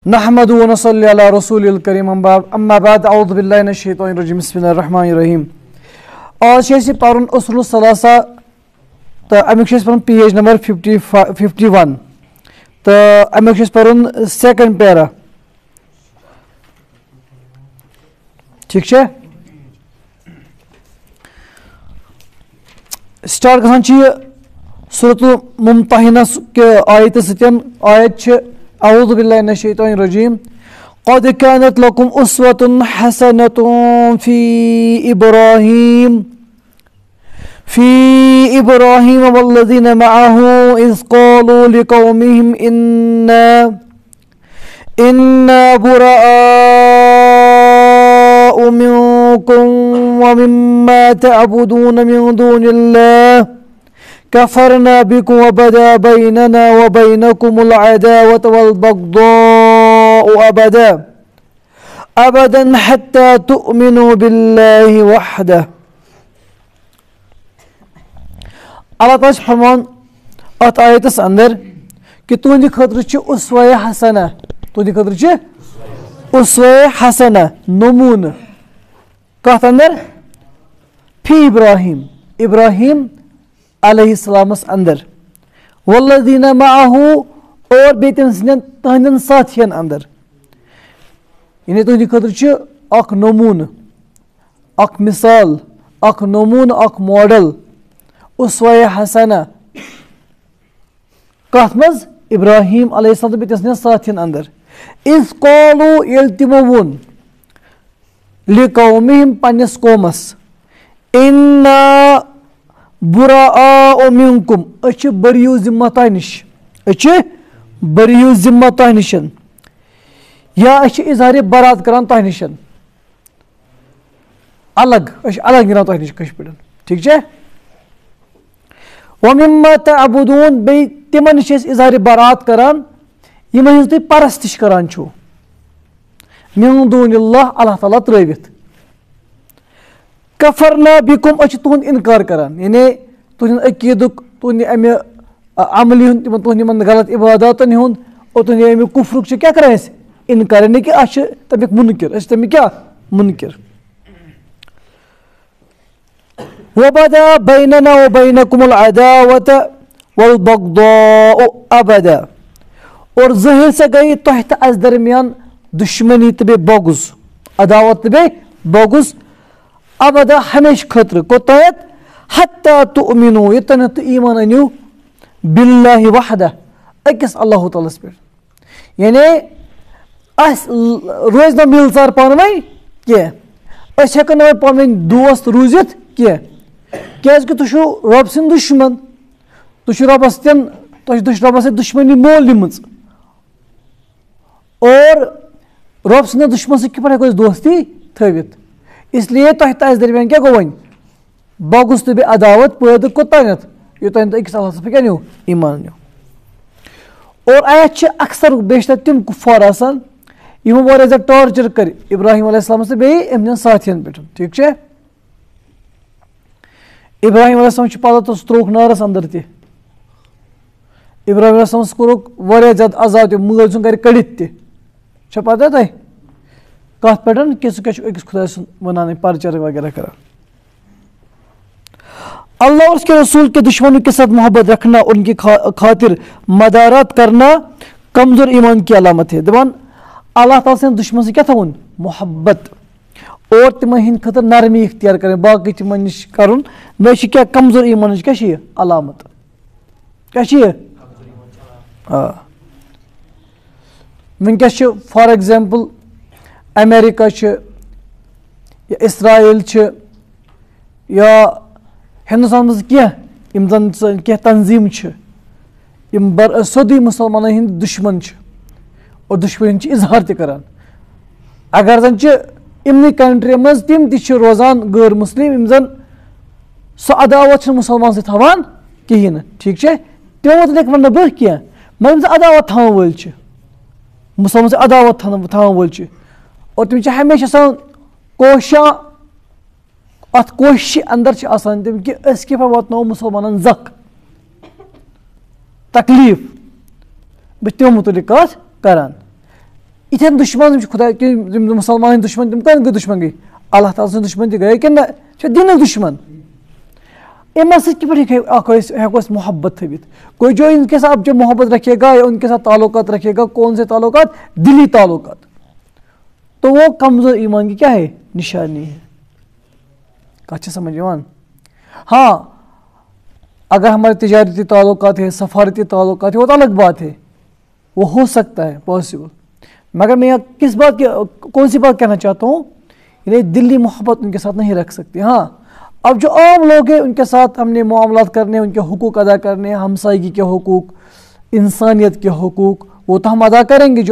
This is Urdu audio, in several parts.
نحمد و نصلی علی رسول الکریم اما بعد اعوذ باللہ من الشیطان الرجیم بسم اللہ الرحمن الرحیم. آج چھِ پرُن اصول الثلاثہ تہٕ امیُک چھِ پرُن پیج نمبر 51 تہٕ امیُک چھِ پرُن سیکنڈ پیرا. ٹھیک چھا سٹارٹ گژھان چھِ یہِ سورۃ الممتحنہ کہِ آیتہِ سۭتۍ. آیت چھِ اعوذ باللہ من الشیطان الرجیم قد كانت لكم اسوة حسنة في إبراهيم والذين معه إذ قالوا لقومهم إنا براء منكم ومما تعبدون من دون الله كفرنا بكم وبدا بيننا وبينكم العداوة والبغضاء أبدا حتى تؤمنوا بالله وحده. اللہ تعالیٰ چھُ فرمان اتھ آیتس اندر کہ تُہنٛدِ خٲطرٕ چھِ اُسوہ حسنہ، تُہنٛدِ خٲطرٕ چھِ اُسوہ حسنہ نموٗنہٕ کتھ اندر فی ابراہیم علیہ السلامس اندر والذین معہ اور بیٚیہِ تٔمۍ سٕنٛدٮ۪ن تٕہنٛدٮ۪ن ساتھین اندر. یعنی تُہنٛدِ خٲطرٕ چھُ اکھ نموٗنہٕ، اکھ مثال، اکھ نموٗنہٕ، اکھ ماڈل اُسوہ حسنہ کتھ منٛز ابراہیم علیہ السلام تہٕ بیٚیہِ تٔمۍ سٕنٛدٮ۪ن ساتھین اندر. اِذ قالوٗ ییٚلہِ تِمو ووٚن لِقومِہِم پننِس قومس اِنا براء منکم أسۍ چھِ بٔرِیو ذمہ تۄہہِ نِش، أسۍ چھِ بٔرِیو ذمہ تۄہہِ نِش یا أسۍ چھِ اظہارِ برات کران تۄہہِ نِش الگ، أسۍ چھِ الگ نیران تۄہہِ نِش کٲشِر پٲٹھۍ. ٹھیک چھا ومما تعبدون بیٚیہِ تِمن نِش چھِ أسۍ اظہارِ برات کران یِمن ہٕنٛز تُہۍ پرستِش کران چھِو من دون اللہ اللہ تعالیٰ ترٲوِتھ. کفرنا بکم أسۍ چھِ تُہُنٛد اِنکار کران، یعنی تُہنٛدِ عقیٖدُک، تُہنٛدِ امہِ عملہِ ہُنٛد، تُہنٛدِ یِمن غلط عباداتن ہُنٛد اور تُہنٛدِ امہِ کُفرُک چھِ کیٛاہ کران أسۍ اِنکار، یعنی کہِ أسۍ چھِ تمیُک مُنکِر، أسۍ چھِ تمیُک کیٛاہ مُنکِر. وبدا بیننا وبینکم العداوة والبغضاء ابدا اور ظٲہِر سا گٔیے تۄہہِ تہٕ اَسہِ درمیان دُشمنی تہٕ بیٚیہِ بۄغُز، عداوت تہٕ بیٚیہِ بۄغُز ابدا ہمیشہِ خٲطرٕ کوٚتانٮ۪تھ حتیٰ تُؤمنوٗ یوٚتانٮ۪تھ تُہۍ ایٖمان أنِو باللہ وحدہ أکِس اللہ تعالیٰ ہس پٮ۪ٹھ. یعنی اَسہِ روزِ نہٕ مِلژار پانہٕ ؤنۍ کینٛہہ، أسۍ ہٮ۪کو نہٕ وۄنۍ پانہٕ ؤنۍ دوست روٗزِتھ کینٛہہ کیٛازِکہِ تُہۍ چھِو رۄب سٕنٛدۍ دُشمن، تُہۍ چھِو رۄبس رۄبس سۭتۍ دُشمنی مول نِمٕژ اور رۄب سٕنٛدٮ۪ن دُشمن سۭتۍ کِتھ پٲٹھۍ ہٮ۪کو أسۍ دوستی تھٲوِتھ. اسلیے تۄہہِ تہٕ اَسہِ درمیان کیٛاہ گوٚو وۄنۍ بۄغُز تہٕ بیٚیہِ عداوت پٲدٕ کوٚتانٮ۪تھ یوٚتانۍ تُہۍ أکِس اللہس پٮ۪ٹھ کیٛاہ أنِو ایٖمان أنِو. اور اَتھ چھِ اکثر بیشتر تِم کُفار آسان یِمو واریاہ زیادٕ ٹارچر کٔرۍ ابراہیم علیہ السلامس تہٕ بیٚیہِ أمۍ سٕنٛدٮ۪ن ساتھین پٮ۪ٹھ. ٹھیک چھا ابراہیم علیہ السلام چھُ پتہ سُہ ترٛووُکھ نارس اندر تہِ، ابراہیم علیہ السلامس کوٚرُکھ واریاہ زیادٕ عذاب تہِ، مٲلۍ سُنٛد گرِ کٔڑِتھ تہِ. چھا پتہ تۄہہِ کتھ پٮ۪ٹھ کہِ سُہ کیٛاہ چھُ أکِس خۄداے سُنٛد ونان پرچر وغیرہ کران. اللہ اور اس کے رسول کے دشمنوں کے ساتھ محبت رکھنا ان کی خاطر مدارات کرنا کمزور ایمان کی علامت ہے. دپان اللہ تعالیٰ سٕنٛدِ دُشمن سۭتۍ کیٛاہ تھاوُن محبت اور تِمن ہٕنٛدِ خٲطرٕ نرمی اختیار کرٕنۍ، باقٕے تِمن نِش کرُن مےٚ چھِ کیٛاہ کمزور ایٖمانٕچ کیٛاہ چھِ یہِ علامت، کیٛاہ چھِ یہِ وٕنکیٚس چھِ فار ایٚگزامپٕل امیرِکا چھِ یا اسرایل چھِ یا ہندوستانس منٛز کینٛہہ یِم زن کینٛہہ تنظیٖمہٕ چھِ یِم سیوٚدُے مُسلمانن ہٕنٛدۍ دُشمن چھِ اور دُشمنی ہُنٛد چھِ اظہار تہِ کران. اگر زن چھِ یِمنٕے کنٹرٛیٖیَن منٛز تِم تہِ چھِ روزان غٲر مُسلِم یِم زن سۄ عداوت چھِنہٕ مُسلمان سۭتۍ تھاوان کِہیٖنۍ نہٕ. ٹھیک چھا تِمو متعلق ونہٕ نہٕ بہٕ کینٛہہ مگر یِم زن عداوت تھاوان وٲلۍ چھِ، مُسلمان سۭتۍ عداوت تھاوان وٲلۍ چھِ اور تِم چھِ ہمیشہِ آسان کوشاں اتھ کوششہِ اندر چھِ آسان تِم کہِ أسۍ کِتھ پٲٹھۍ واتناوو مُسلمانن زکھ تکلیٖف. بہٕ چھُس تِمو مُتعلِق کتھ کران. اتھن دشمن خدا مسلمان دشمن تم کن گئی دشمن گئی اللہ تعالیٰ سن دشمن تہ گئے کہ نہ دین دشمن امہ سۭتۍ کِتھ پٲٹھۍ ہٮ۪کو أسۍ محبت تھٲوِتھ کوئی جو ان کے ساتھ جو محبت رکھے گا یا ان کے ساتھ تعلقات رکھے گا کون سے تعلقات دلی تعلقات تو وہ کمزور ایمان کی کیا ہے نشانی ہے کچھ سمجھ یوان ہاں اگر ہمارے تجارتی تعلقات ہے سفارتی تعلقات ہے وہ تو الگ بات ہے وہ ہو سکتا ہے پاسبل مگر میں کس بات کی کون سی بات کہنا چاہتا ہوں یعنی دلی محبت ان کے ساتھ نہیں رکھ سکتی ہاں اب جو عام لوگ ہیں ان کے ساتھ ہم نے معاملات کرنے ان کے حقوق ادا کرنے ہمسائیگی کے حقوق انسانیت کے حقوق وہ تو ہم ادا کریں گے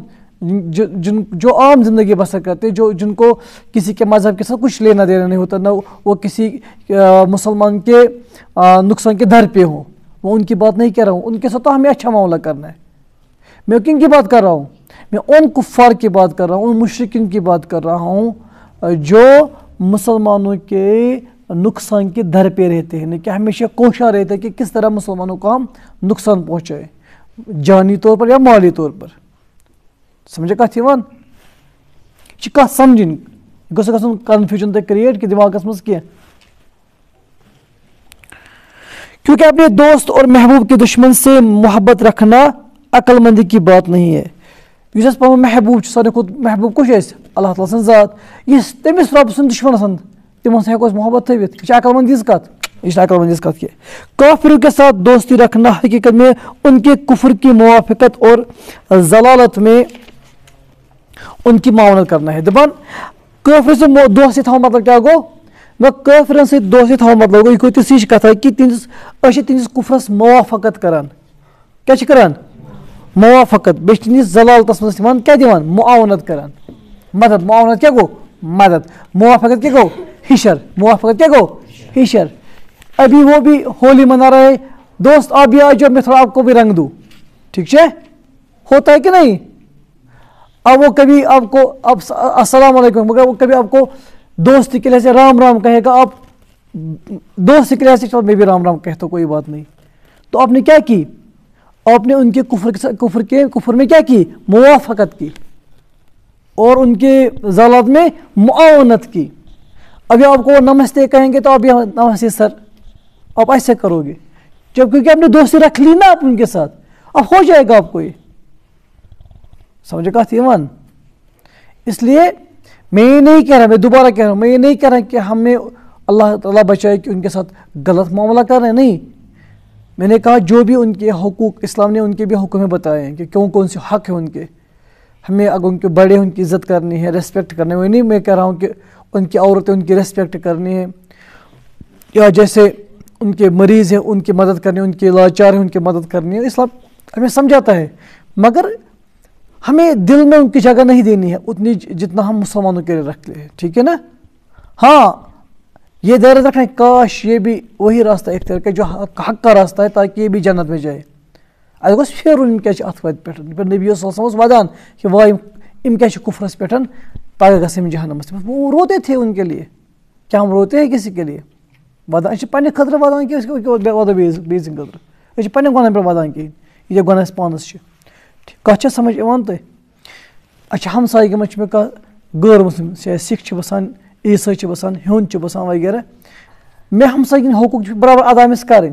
جو عام زندگی بسر کرتے جن کو کسی کے مذہب کے ساتھ کچھ لینا دینا نہیں ہوتا نہ وہ کسی مسلمان کے نقصان کے در پہ ہوں وہ ان کی بات نہیں کر رہا ہوں ان کے ساتھ تو ہمیں اچھا معاملہ کرنا ہے میں کن کی بات کر رہا ہوں میں ان کفار کی بات کر رہا ہوں ان مشرکین کی بات کر رہا ہوں جو مسلمانوں کے نقصان کے در پہ رہتے ہیں کہ ہمیشہ کوشاں رہتے ہیں کہ کس طرح مسلمانوں کو ہم نقصان پہنچائے جانی طور پر یا مالی طور پر سمجھے کتھ یوان یہ کتھ سمجھن گوٚژھ گژھُن کنفیوژن تہ کریٹ کہ دماغس مز کینٛہہ کیونکہ اپنے دوست اور محبوب کے دشمن سے محبت رکھنا عقل مندی کی بات نہیں ہے یس اس پن محبوب سارے کھت محبوب کچھ اس اللہ تعالیٰ سن ذات یس تمس رب سن دشمن سن تمن سے ہیکو محبت تھوت یہ عقل مندی کت یہ عقل مندی کت کی کافروں کے ساتھ دوستی رکھنا حقیقت میں ان کے کفر کی موافقت اور ضلالت میں ان کی معاونت کرنا ہے دپان کافر سے دوستی تھاؤ مطلب کیا گو نہ کافرن سے دوستی تھاؤ مطلب گو یہ گو تِژھ کتھ کہ تہنٛدِس کفرس موافقت کران کیا کران موافقت بیٚیہِ تہنٛدِس ضلالتس منٛز دِوان کیا دِوان معاونت کران مدد معاونت کیا گو مدد موافقت کیا گو ہشر موافقت کیا گو ہشر ابھی وہ بھی ہولی منا رہے دوست آپ بھی آ جاؤ میں تھوڑا آپ کو بھی رنگ دوں ٹھیک ہے ہوتا ہے کہ نہیں اب وہ کبھی آپ کو اب السلام علیکم مگر وہ کبھی آپ کو دوستی کے لحاظ سے رام رام کہے گا آپ دوستی کے لحاظ سے میں بھی رام رام کہتا ہوں کوئی بات نہیں تو آپ نے کیا کی آپ نے ان کے کفر میں کیا کی موافقت کی اور ان کے ضلالت میں معاونت کی ابھی آپ کو وہ نمستے کہیں گے تو آپ نمستے سر آپ ایسے کرو گے جب کیونکہ آپ نے دوستی رکھ لی نا آپ ان کے ساتھ اب ہو جائے گا آپ کو یہ سمجھے کہا تھی ایمان اس لیے میں یہ نہیں کہہ رہا میں دوبارہ کہہ رہا ہوں میں یہ نہیں کہہ رہا کہ ہمیں اللہ تعالیٰ بچائے کہ ان کے ساتھ غلط معاملہ کر رہے ہیں نہیں میں نے کہا جو بھی ان کے حقوق اسلام نے ان کے بھی حقوق میں بتائے ہیں کہ کون سے حق ہیں ان کے ہمیں اگر ان کے بڑے ان کی عزت کرنی ہے ریسپیکٹ کرنی ہے وہ نہیں میں کہہ رہا ہوں کہ ان کی عورتیں ان کی ریسپیکٹ کرنی ہے یا جیسے ان کے مریض ہیں ان کی مدد کرنی ہے ان کے لاچار ہیں ان کی مدد کرنی ہے اسلام ہمیں سمجھاتا ہے مگر ہمیں دل میں ان کی جگہ نہیں دینی ہے اتنی جتنا ہم مسلمانوں کے لیے رکھتے ہیں ٹھیک ہے نا ہاں یہ دیر رکھنا ہے کاش یہ بھی وہی راستہ اختیار کرے جو حق کا راستہ ہے تاکہ یہ بھی جنت میں جائے اگر گوس پھیرن کیا اتھ وتہِ پٮ۪ٹھ نبی صلی اللہ علیہ وسلم ودان کہ واہ یم کیا کفرس پٮ۪ٹھ پگہ گژھن جہنمس وہ روتے تھے ان کے لیے کیا ہم روتے ہیں کسی کے لیے ودان پنہ خطرہ ودان کہ ودو بیٚیہِ سٕنٛدِ خٲطرٕ پنہ گۄنہن پٮ۪ٹھ ودان کہیٖنۍ یہِ گۄناہ اَسہِ پانس چھِ کتھ چھا سمجھ یِوان تۄہہِ اچھا ہمسایگی منٛز چھِ مےٚ کانٛہہ غٲر مسلم چاہے سکھ چھِ بسان عیسائی چھِ بسان ہیوٚنٛد چھِ بسان وغیرہ میں ہمسایگی حقوق چھِ برابر ادا أمِس کرٕنۍ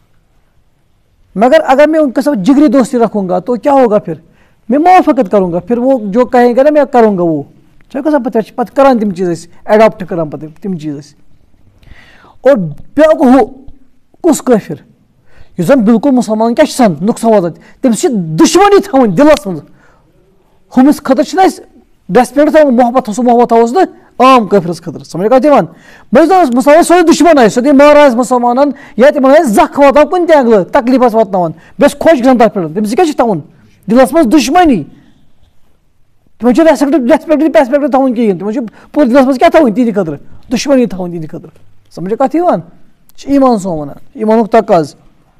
مگر اگر میں ان کے ساتھ جگری دوستی رکھوں گا تو کیا ہوگا پھر میں موافقت کروں گا پھر وہ جو کہیں گے نا میں کروں گا وہ چاہے پتہ کران تم چیز ایڈاپٹ کران پتہ تم چیز اور بیاکھ ہُہ کُس کٲفِر یُس زن بالکل مسلمان کیا سن نقصان واتان تٔمِس چھِ دُشمنی تھاوٕنۍ دِلس منٛز ہُمِس خٲطرٕ چھِنہ أسۍ ریسپیکٹ تھاوُن محبت سُہ محبت تھاووس نہٕ عام کٲفرس خٲطرٕ سمجھ کتھ یِوان مےٚ مسلمان سیوٚدُے دُشمن آسہِ سیوٚدُے ماران آسہِ مسلمانن یا تِمن آسہِ زکھ واتان کُنہِ تہِ اینگلہٕ تکلیٖف آسہِ واتناوان بیٚیہِ آسہِ خۄش گژھان تتھ پٮ۪ٹھ تٔمِس کیاہ چھُ تھاوُن دِلس منٛز دُشمنی تِمن چھُ ریسپیکٹ تھاوُن کِہیٖنۍ تِمن چھُ پوٗرٕ دِلس منٛز کیاہ تھاوٕنۍ تِہنٛدِ خٲطرٕ دُشمنی تھاوٕنۍ تِہنٛدِ خٲطرٕ سمجھ کتھ یِوان یہِ چھُ ایٖمان سون ونان ایٖمانُک تقاضہٕ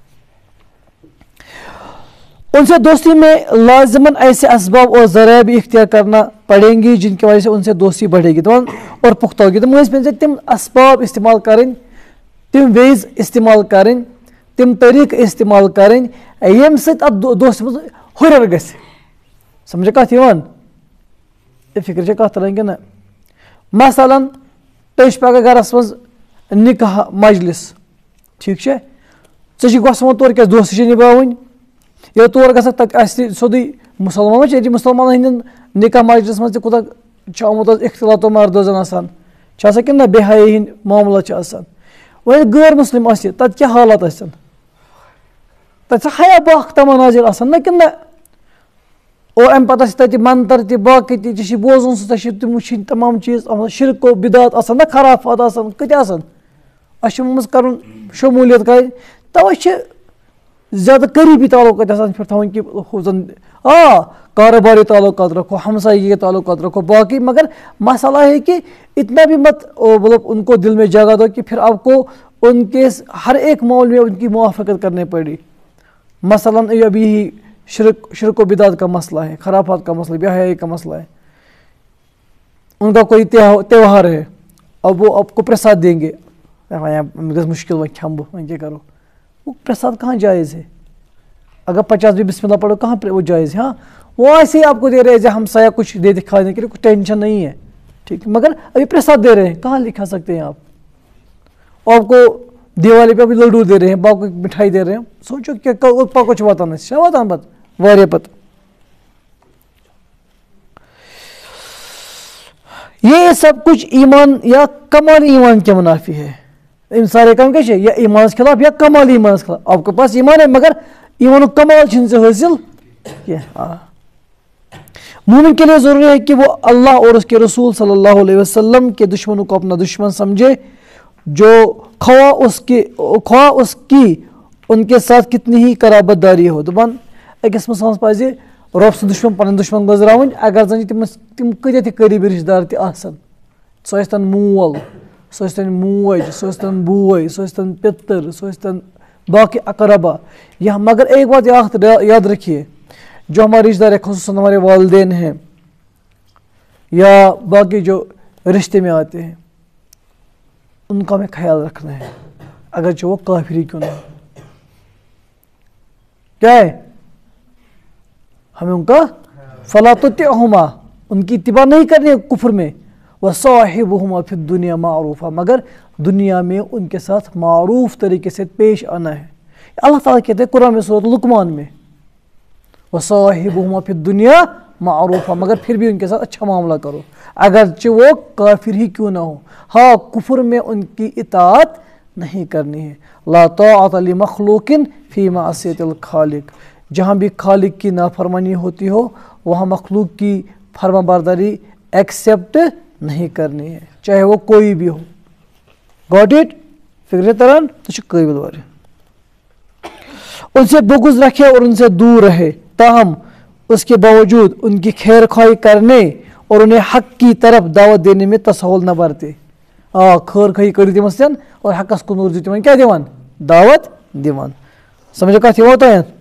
ان سے دوستی میں لازماً ایسے اسباب اور ذرائع بھی اختیار کرنا پڑیں گی جن کی وجہ سے ان سے دوستی بڑھے گی اور پختہ ہوگی تو مجھے پہ تم اسباب استعمال کریں تم ویز استعمال کریں تم طریقہ استعمال کریں یم ست ات دوست مز ہرر گژھِ سمجھے کتھ یوان فکر کت تران کہ مثلاً تُہۍ پگہہ گرس منٛز نکاح مجلس ٹھیک چھا ژےٚ گژھُن تور کیٛازِ دوستی چھِ نِباوٕنۍ ییٚلہِ تور گژھکھ تَتہِ آسہِ سیوٚدُے مُسلمان چھِ ییٚتہِ مُسلمانن ہٕنٛدٮ۪ن نکاح مجلسس منٛز تہِ کوٗتاہ چھُ آمُت حظ اختِلاطو مردو زن آسان چھِ آسان کِنہٕ نہ بے حیٲیی ہِنٛدۍ معاملات چھِ آسان وۄنۍ غٲر مُسلِم آسہِ تَتہِ کیٛاہ حالات آسن تَتہِ چھا حیا باکھ تمناظر آسان نہ کِنہٕ نہ اور اَمہِ پَتہٕ آسہِ تَتہِ منتر تہِ باقٕے تہِ ژےٚ چھِ بوزُن سُہ ژےٚ چھِ تِم وٕچھِنۍ تمام چیٖز شِرکو بِدات آسان نہ خرافات آسان کۭتیاہ آسان اَسہِ چھُ منٛز کَرُن شموٗلیت کَرٕنۍ تَوَے چھِ زیادٕ قریٖبی تعلقات آسان پھر تھاوٕنۍ کہ ہُہ زَن کاروباری تعلقات رکھو ہمسائی کے تعلقات رکھو باقی مگر مسئلہ ہے کہ اتنا بھی مت مطلب ان کو دل میں جگہ دو کہ پھر آپ کو ان کے ہر ایک معاملے میں ان کی موافقت کرنے پڑی مثلاً ابھی ہی شرک و بدعت کا مسئلہ ہے خرافات کا مسئلہ بے حیائی کا مسئلہ ہے ان کا کوئی تہوار ہے اب وہ آپ کو پرساد دیں گے مشکل وہ کھم بہت کیا کرو وہ پرساد کہاں جائز ہے اگر 50 بھی بسم اللہ پڑھو کہاں وہ جائز ہے ہاں وہ ایسے ہی آپ کو دے رہے ہیں ہم سایہ کچھ دے دکھانے کے لیے کچھ ٹینشن نہیں ہے ٹھیک ہے مگر ابھی پرساد دے رہے ہیں کہاں لکھا سکتے ہیں آپ کو دیوالی پہ ابھی لڈو دے رہے ہیں باقی مٹھائی دے رہے ہیں سوچو کہ کچھ واتان واتان پتہ واریاہ پتہ یہ سب کچھ ایمان یا کمال ایمان کے منافی ہے ان سارے کام کیا یا ایمان کے خلاف یا کمال ایمان کے خلاف آپ کے پاس ایمان ہے مگر ایمان و کمال چھن سے حاصل کیا مومن کے لیے ضروری ہے کہ وہ اللہ اور اس کے رسول صلی اللہ علیہ وسلم کے دشمنوں کو اپنا دشمن سمجھے جو خواہ اس کی ان کے ساتھ کتنی ہی قرابت داری ہو دپان أکِس مسلمانس پزِ رۄب سُنٛد دشمن پنٕنۍ دشمن گٔنٛزراوٕنۍ اگر زن تِم کۭتیاہ تہِ قریٖبی رشتہٕ دار تہِ آسن سُہ ٲسۍتن مول سُہ ٲسۍتن موج سُہ ٲسۍتن بوے سُہ ٲسۍتن پِتٕر سُہ ٲسۍتن باقی اقربا یا مگر ایک بات یاد رکھیے جو ہمارے رشتہ دار ہیں خصوصاً ہمارے والدین ہیں یا باقی جو رشتے میں آتے ہیں ان کا ہمیں خیال رکھنا ہے اگرچہ وہ کافر ہی کیوں نہ ہو کیا ہے ہمیں ان کا فلا تطعهما ان کی اتباع نہیں کرنی ہے کفر میں وصاحبهما فی الدنیا معروفا مگر دنیا میں ان کے ساتھ معروف طریقے سے پیش آنا ہے اللہ تعالیٰ کہتے ہیں قرآن میں سورۃ لقمان میں وصاحبهما فی الدنیا معروفا مگر پھر بھی ان کے ساتھ اچھا معاملہ کرو اگرچہ وہ کافر ہی کیوں نہ ہو ہاں کفر میں ان کی اطاعت نہیں کرنی ہے لا طاعۃ لمخلوق فی معصیۃ الخالق جہاں بھی خالق کی نافرمانی ہوتی ہو وہاں مخلوق کی فرما برداری ایکسیپٹ نہیں کرنی ہے چاہے وہ کوئی بھی ہو گاٹ اٹ فکر تران تو قابل وار ان سے بغض رکھے اور ان سے دور رہے تاہم اس کے باوجود ان کی خیر خواہی کرنے اور انہیں حق کی طرف دعوت دینے میں تساہل نہ برتے خیر خواہی کر تم اور حقس کن دی تم کیا دعوت دیوان سمجھو کت ہوتا ہے